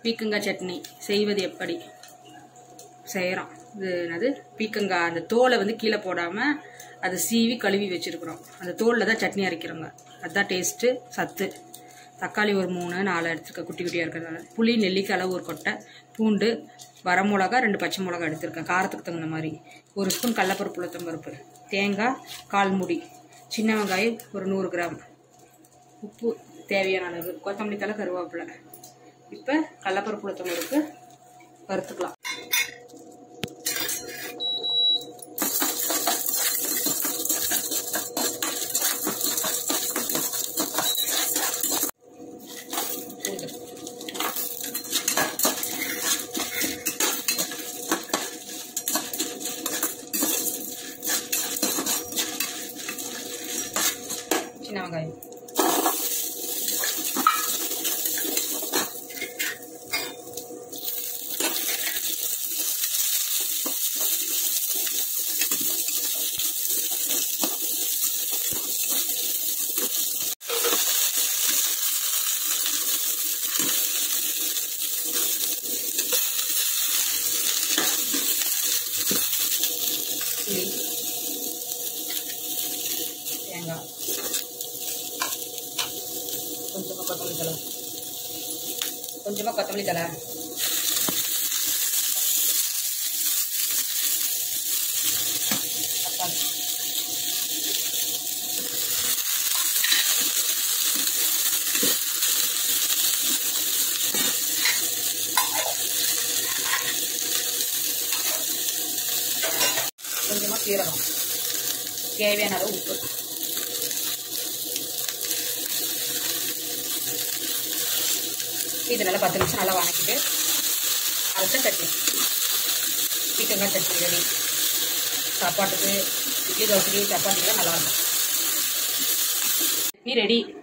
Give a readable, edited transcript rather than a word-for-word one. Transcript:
பீக்கங்காய் சட்னி செய்வது எப்படி செய்கிறோம். இது என்னது பீக்கங்காய் அந்த தோலை வந்து கீழே போடாமல் அதை சீவி கழுவி வச்சுருக்குறோம். அந்த தோலில் தான் சட்னி அரைக்கிறோங்க. அதுதான் டேஸ்ட்டு, சத்து. தக்காளி ஒரு 3-4 எடுத்துருக்கேன் குட்டி குட்டியாக இருக்கிறதுனால. புளி நெல்லிக்காய் அளவு ஒரு கொட்டை, பூண்டு, வரமிளகா 2 பச்சை மிளகா எடுத்திருக்கேன் காரத்துக்கு தகுந்த மாதிரி, 1 ஸ்பூன் கடலப்பருப்பு உளுத்தம்பருப்பு, தேங்காய் 1/4 மூடி, சின்ன வெங்காயம் ஒரு 100 கிராம், உப்பு தேவையான அளவு, கொத்தமல்லி தழை, கருவேப்பிலை. இப்போ கடலப்பருப்பு உளுத்தம்பருப்பு வறுத்துக்கலாம். சின்ன வெங்காயம், புளி, தேங்காய், கொஞ்சமாக கொத்தமல்லி தழை, தக்காளி, கொஞ்சமாக சீரகம், தேவையான அளவு உப்பு. இது நல்லா 10 நிமிஷம் நல்லா வணக்கிட்டு அரைச்ச சட்னி, பீக்கங்காய் சட்னி ரெடி. சாப்பாட்டுக்கு, இட்லி, தோசைக்கு, சப்பாத்திக்கெல்லாம் நல்லாயிருக்கும். சட்னி ரெடி.